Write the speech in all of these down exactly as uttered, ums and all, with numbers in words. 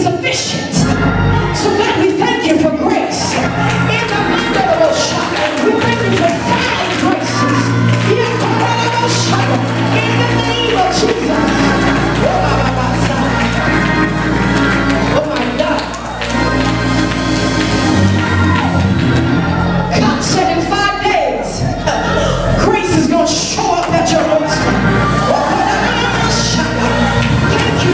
is sufficient. So God, we thank you for grace. In the mind of the shop, we thank you for five graces. In the name of Jesus. Oh my God. God said in five days, grace is going to show up at your roadside. Thank you.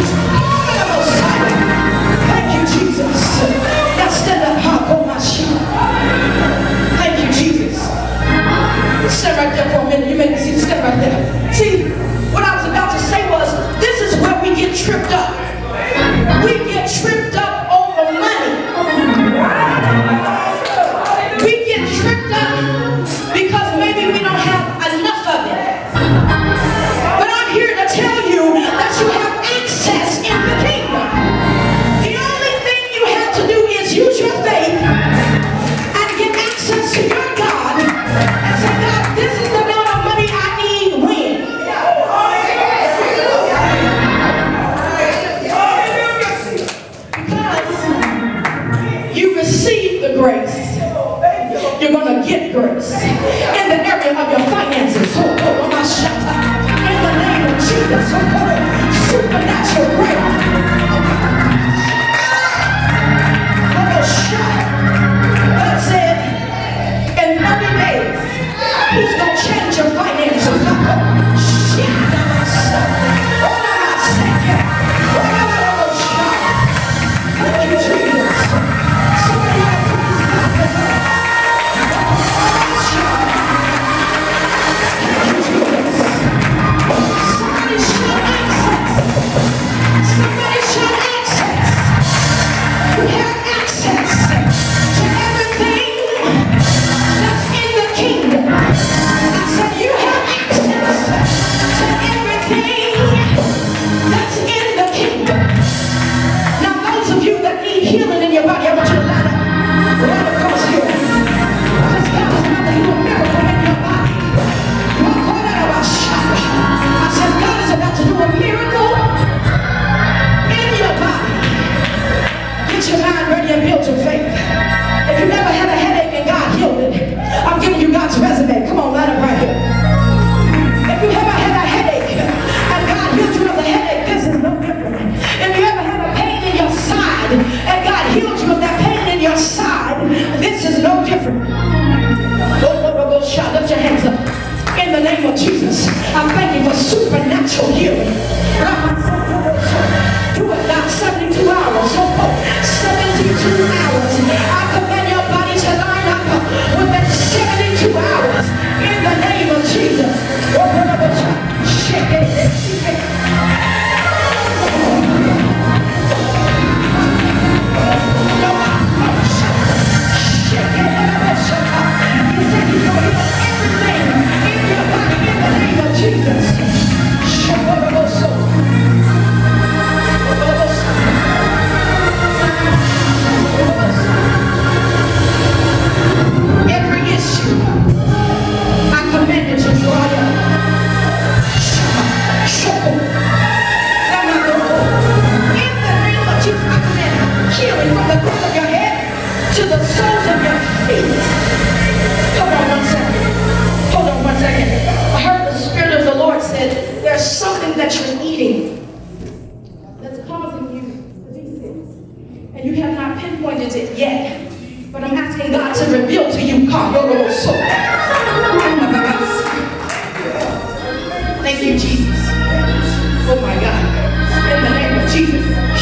Thank you, Jesus. Now stand up, hop on my sheet. Thank you, Jesus. Stand right there for a minute. You made me see. Stand right there. See, what I was about to say was, this is where we get tripped up. We get tripped up over money. We get tripped up because maybe we don't have enough of it. But I'm here to tell you that you have access in the kingdom. The only thing you have to do is use your faith and get access to your God and say, God, this is the amount of money I need when? Because you receive the grace, you're going to get grace in the area of your finances. So, oh, my shut in the name of Jesus, so called supernatural grace. Oh, shut. God said, in thirty days, He's going to change your finances. Oh, shit. Oh, my second. Oh, shut. Thank you, Jesus. Somebody ought to praise God for her. Somebody shout access. Somebody shout access. You have access to everything that's in the kingdom. I said you have access to everything that's in the kingdom. Now those of you that need healing in your body, I want you to line up right across here. Because God is about to do a miracle in your body. I said God is about to do a miracle in your body. Get your mind ready and build your faith. If you never had a headache and God healed it, I'm giving you God's resume. Come on, line up right here. If you ever had a headache and God healed you of the headache, this is no different. If you ever had a pain in your side and God healed you of that pain in your side, this is no different. Go, go, go, go, shout, lift your hands up. In the name of Jesus, I'm thanking for supernatural healing. Do it now, seventy-two hours. seventy-two hours. I command your body to line up within seventy-two hours. In the name of Jesus. Shake it, shake it. He said he's going to heal everything in your body in the name of Jesus. Every issue, I command it to dry up. In the name of Jesus, I command healing from the crown of your head to the soles of your feet. Hold on one second. Hold on one second. I heard the Spirit of the Lord said there's something that you're eating that's causing you to be sick. And you have not pinpointed it yet. But I'm asking God to reveal to you. Thank you, Jesus. Oh my God. In the name of Jesus.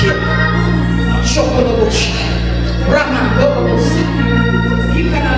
You cannot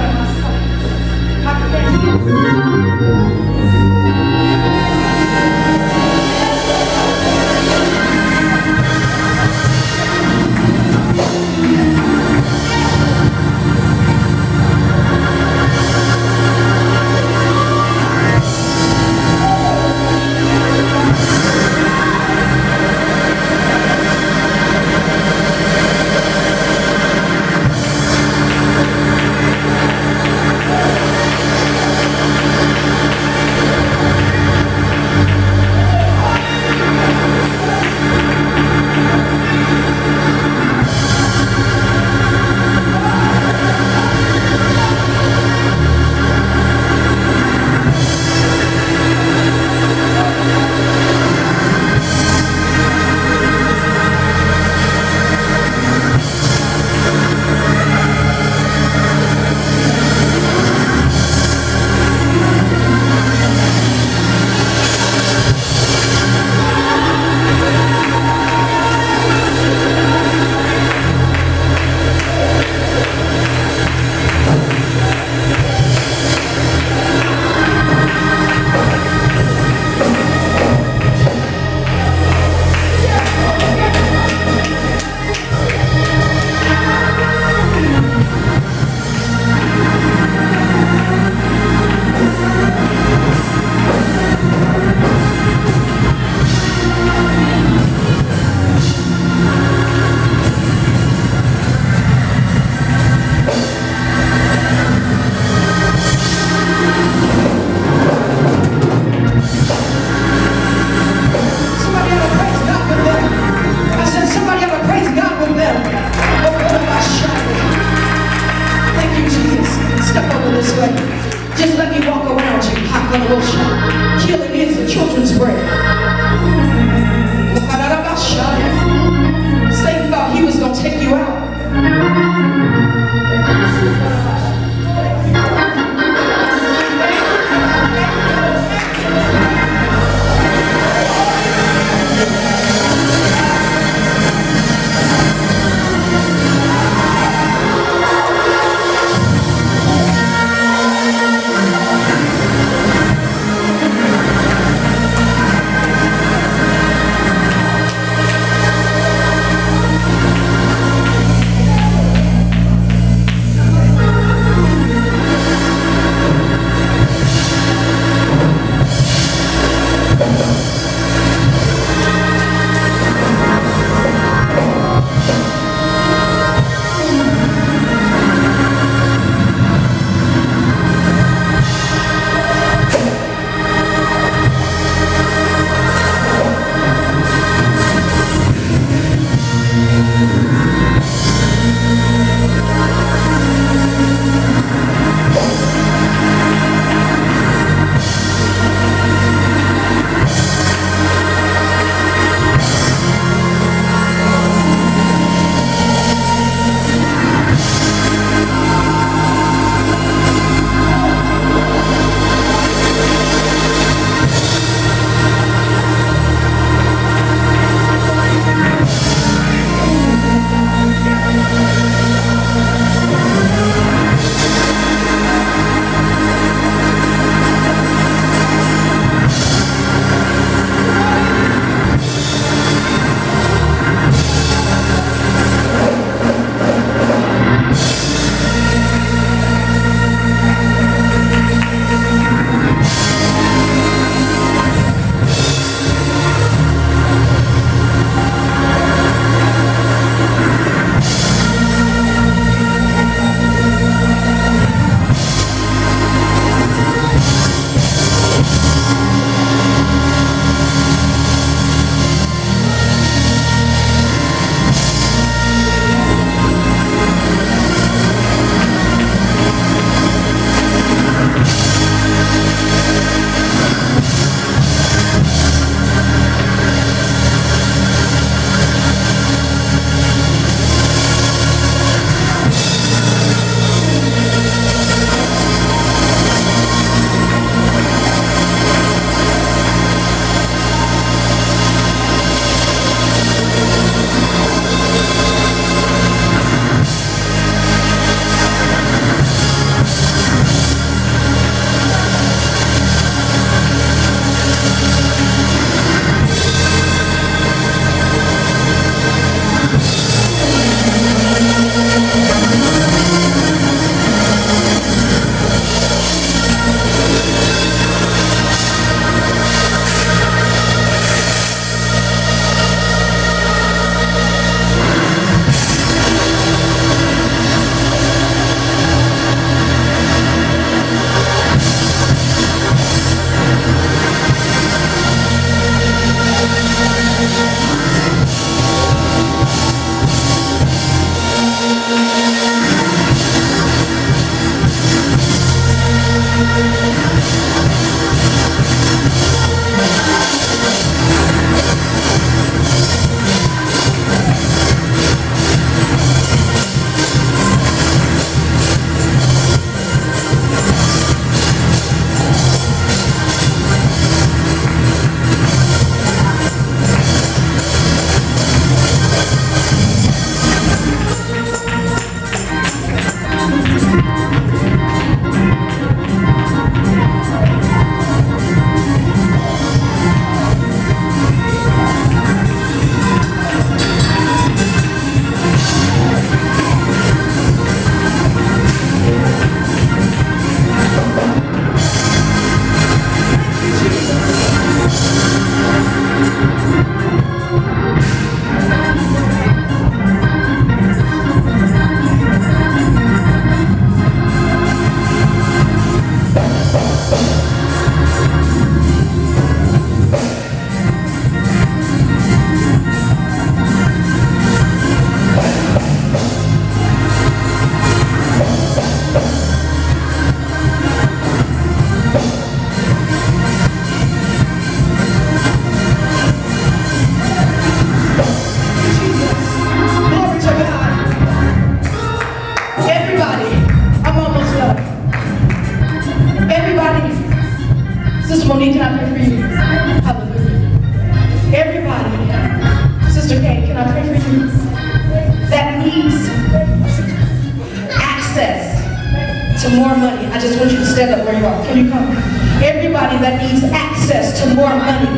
to more money. I just want you to stand up where you are. Can you come? Everybody that needs access to more money.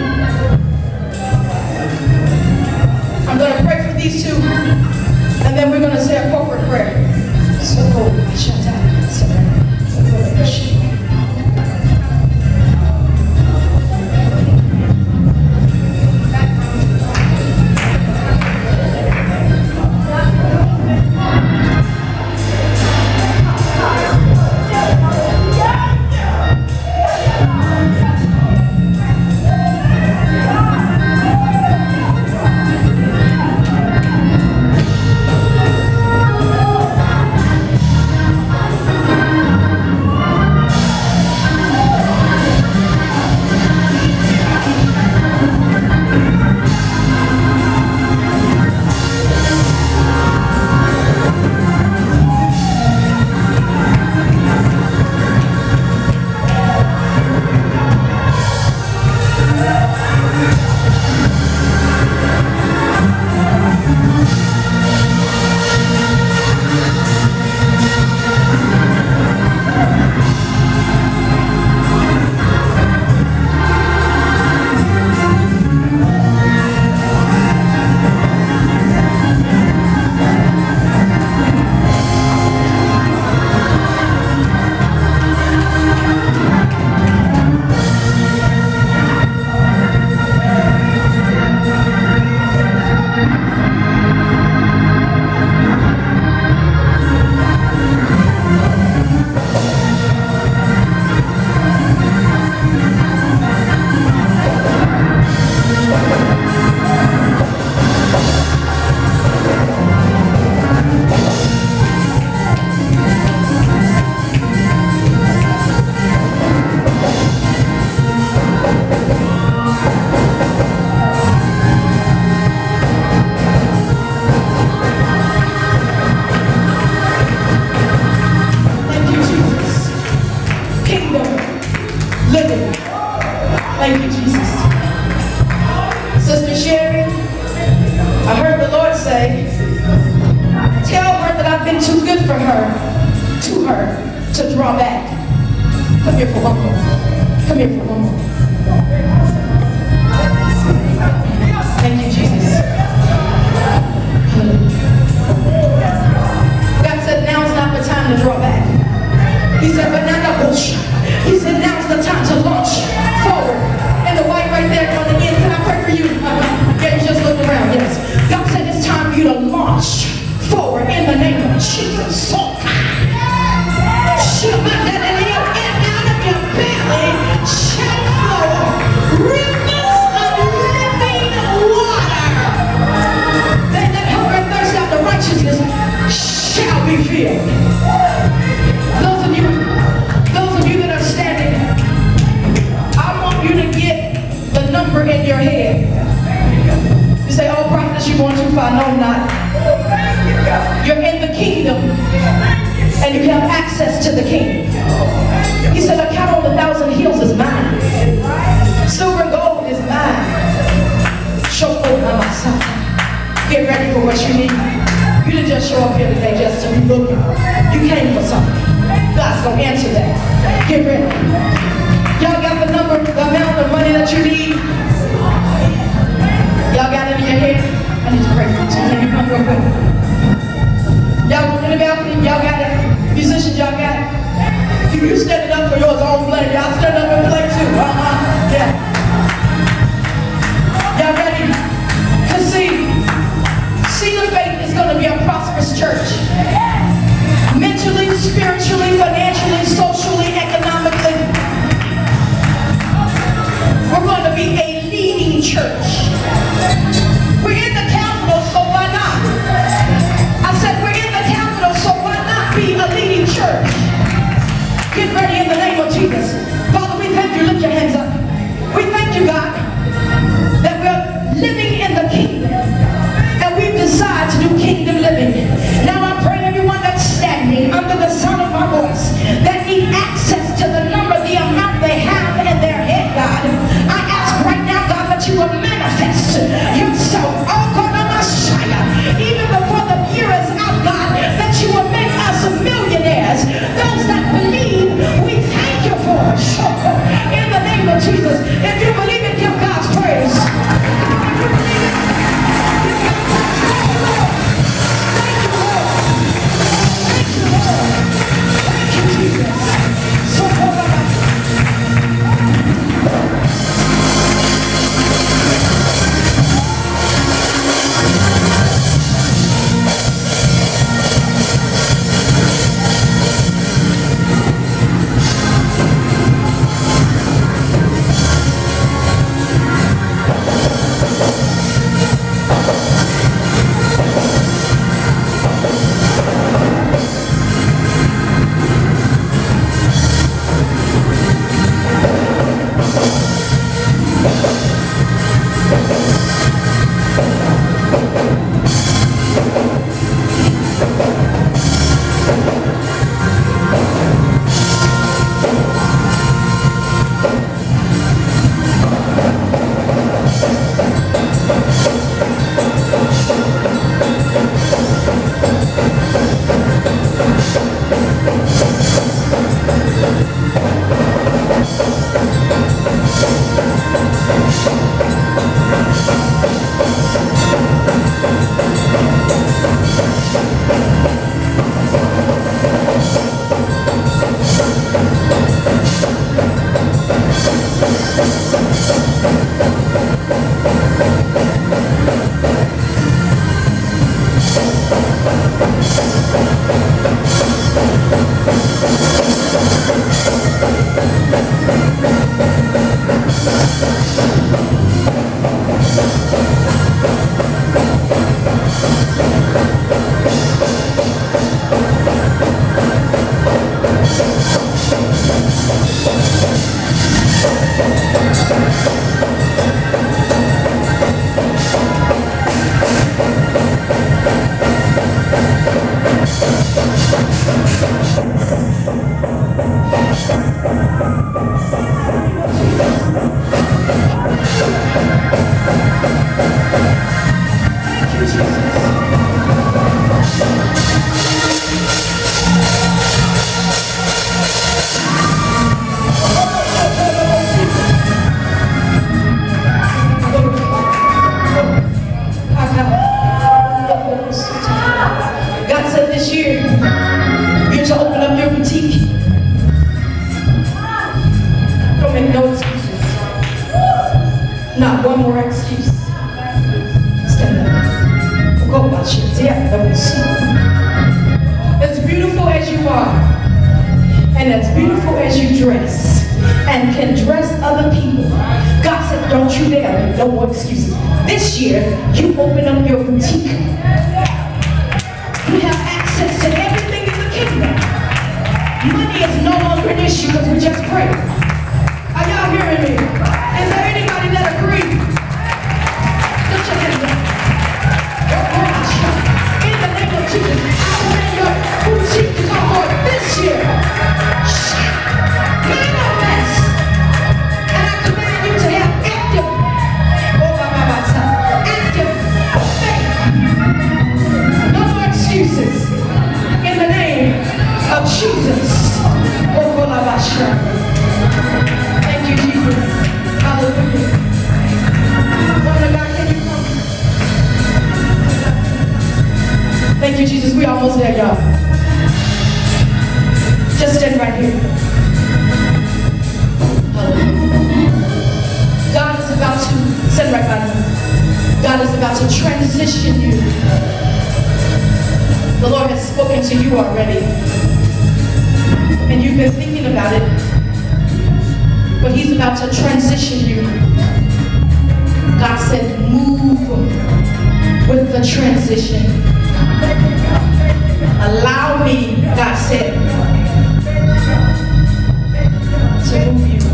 I'm going to pray for these two, and then we're going to say a corporate prayer. So go, shut down. So go, draw back. Come here for one more. Come here for one more. Thank you, Jesus. God said, now's not the time to draw back. He said, but now the push. He said, now's the time to launch forward. And the white right there on the end, can I pray for you? Uh-huh. Yeah, you just look around, yes. God said it's time for you to launch forward in the name of Jesus. So and out of your belly shall flow rivers of living water. They that hunger and thirst after righteousness shall be filled. Those of you, those of you that are standing, I want you to get the number in your head. You say, oh, Prophetess, you're going too far. No, I'm not. You're in the kingdom, and you have access to the king. He said, a cattle on a thousand hills is mine. Silver and gold is mine. Get ready for what you need. You didn't just show up here today just to be looking. You came for something. God's going to answer that. Get ready. Y'all got the number, the amount of money that you need? Y'all got it in your head? I need to pray for you. Can you come real quick? Y'all in the balcony? Y'all got it? Musicians, y'all got it? If you standing up for yours own play, y'all stand up and play too. Uh-huh. Yeah. Y'all ready? Cause see, see the faith is going to be a prosperous church. Mentally, spiritually, financially, socially, economically. We're going to be a leading church. We're in the capital, so why not? I said we're in the capital, so why not be a leading church? Get ready in the name of Jesus. Father, we thank you. Lift your hands up. We thank you, God, that we're living in the kingdom. And we've decided to do kingdom living. Now I pray everyone that's standing under the sound of my voice that need access to the number, the amount they have in their head, God. I ask right now, God, that you will manifest yourself. Oh, God, I'm a Messiah. Even before the year is out, God, that you will make us millionaires. Those that believe, we thank you for it. In the name of Jesus. If you believe it, give God's praise. Thank you. God said this year, you're to open up your boutique. Don't make no excuses. Not one more excuse. Stand up. Go watch it. Yeah, that will see. As beautiful as you are, and as beautiful as you dress, and can dress other people, God said, don't you dare make no more excuses. This year, you open up your boutique. You have access to everything in the kingdom. Money is no longer an issue because we just prayed. Are y'all hearing me? Is there anybody that agrees? Put your hands up. In the name of Jesus, I command your boutique to come forth this year. Manifest. And I command you to have active, oh my, my, my son, active faith. No more excuses. In the name of Jesus. Oh, thank you, Jesus. Hallelujah. Woman of God, can you come? Thank you, Jesus. We almost there, y'all. Just stand right here. Hallelujah. God is about to, stand right by me. God is about to transition you. The Lord has spoken to you already. And you've been thinking about it. But He's about to transition you. God said, move with the transition. Allow me, God said, to move you.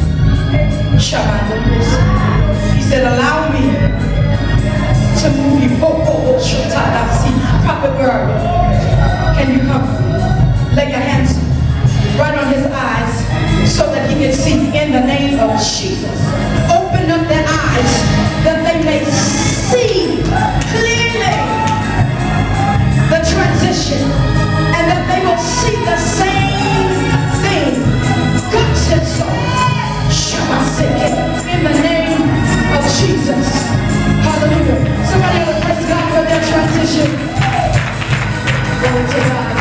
He said, allow me to move you. Oh, oh, oh, Prophet, where are you? Can you come? Lay your hands right on his eyes so that he can see in the name of Jesus. Open up their eyes that they may see clearly the transition and that they will see the same thing. God said so. In the name of Jesus. Hallelujah. Somebody ought to praise God for their transition. Glory to God.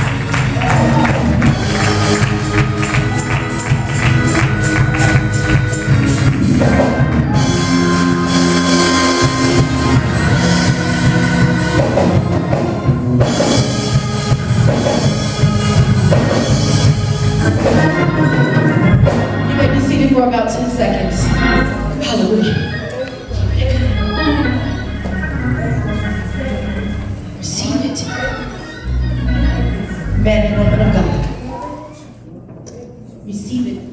You may be seated for about ten seconds. Hallelujah. Receive it. Man and woman of God. Receive it.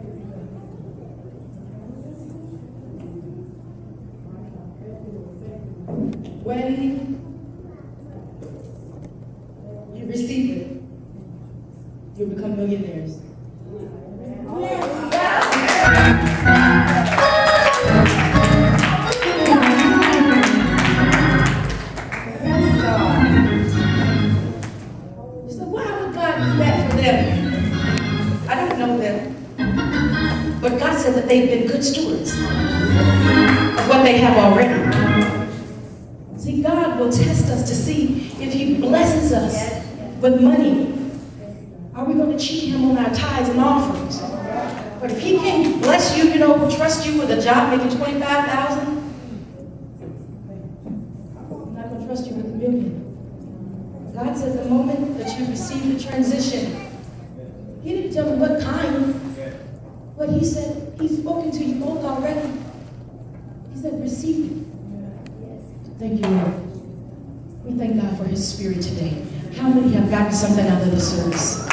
When you receive it, you'll become millionaires. But God said that they've been good stewards of what they have already. See, God will test us to see if He blesses us with money. Are we going to cheat Him on our tithes and offerings? But if He can bless you, you know, trust you with a job making twenty-five thousand dollars, I'm not going to trust you with a million. God said the moment that you receive the transition, He didn't tell me what kind. But He said, He's spoken to you both already. He said, receive it. Thank you, Lord. We thank God for His Spirit today. How many have gotten something out of the service?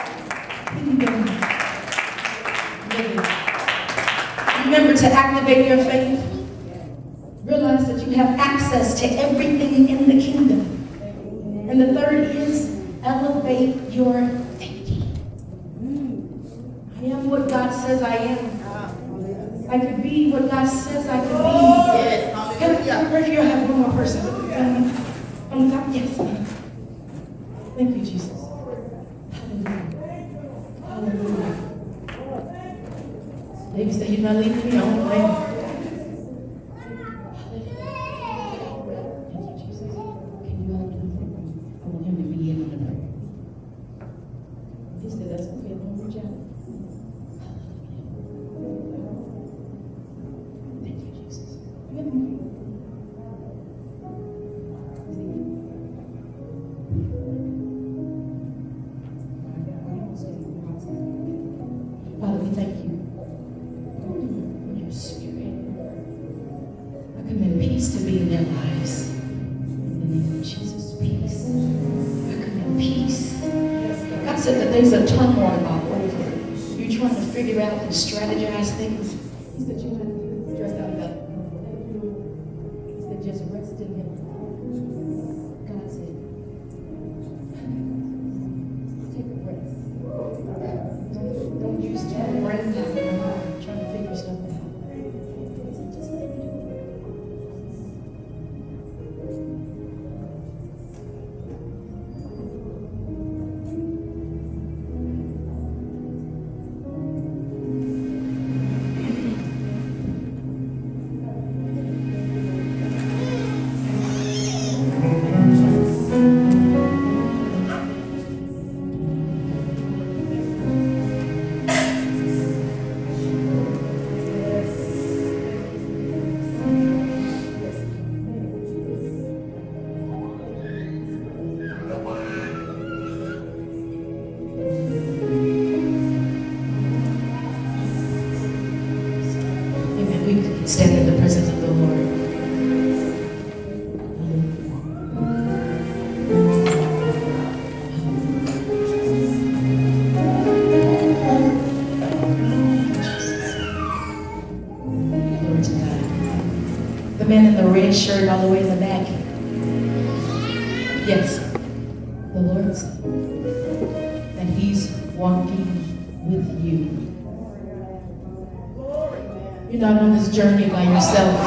Remember to activate your faith. Realize that you have access to everything in the kingdom. And the third is elevate your thinking. I am what God says I am. I could be what God says I could be. Can I here have one more person? Um, on the top? Yes. Thank you, Jesus. Hallelujah. Hallelujah. Maybe say you're not leaving me on the way. Hallelujah. Thank you, Jesus. Can you all do it? I want him to be in on the night. peace. God said the days of turmoil are over. You're trying to figure out and strategize things. He said you're not stressed out about it. He said just rest in Him. God said, take a rest. Don't, don't use too much brain power trying to figure stuff out. He said, just let me do it. Stand in the presence of the Lord. Glory to God. The man in the red shirt all the way in the back. Yes, the Lord said that He's walking with you. You're not on this journey by yourself,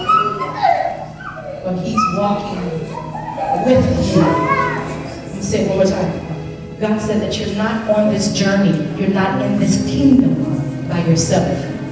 but He's walking with you. Let me say it one more time. God said that you're not on this journey. You're not in this kingdom by yourself,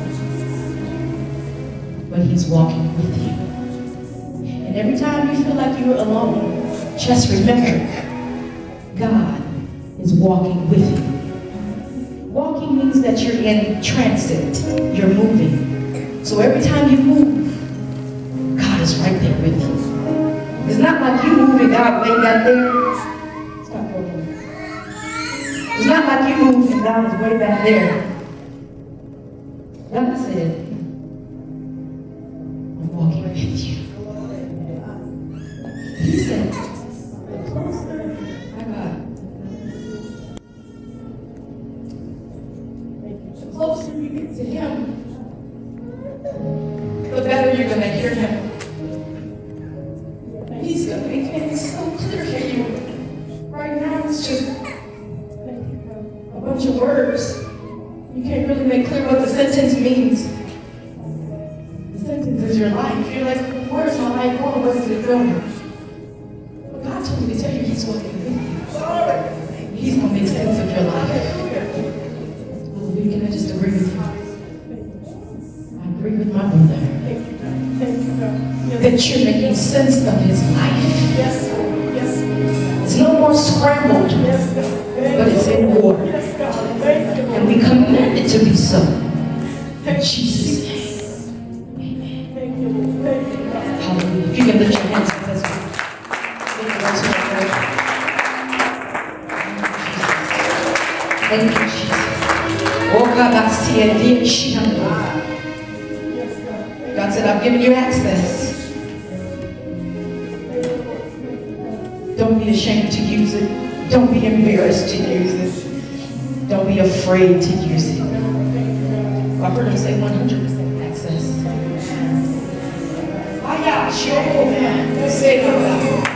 but He's walking with you. And every time you feel like you're alone, just remember, God is walking with you. Walking means that you're in transit. You're moving. So every time you move, God is right there with you. It's not like you moving God way back there. Stop moving. It's not like you move and God is way back there. God said, I'm walking with you. He said, the closer I got, the closer you get to Him, the better you're going to hear Him. He's going to make things so clear for you. Right now, it's just a bunch of words. You can't really make clear what the sentence means. The sentence is your life. You're like, where's my life going? Where's it going? But God told me to tell you He's walking with you. He's going to make sense of your life. Hallelujah. Can I just agree with you? With my brother, that you're making sense of his life. Yes, yes. It's no more scrambled, Yes, but it's in order. Yes, God. Thank you. And we command it to be so. Thank In Jesus' name. Amen. Thank you, Lord. Thank you, God. Hallelujah. If you can lift your hands up as we thank you, Lord, to the Lord. Thank you, Jesus. Oh, God, I see it. Dear Shia. God said, I've given you access. Don't be ashamed to use it. Don't be embarrassed to use it. Don't be afraid to use it. I heard him say one hundred percent access. Ah, yeah, sure. Say,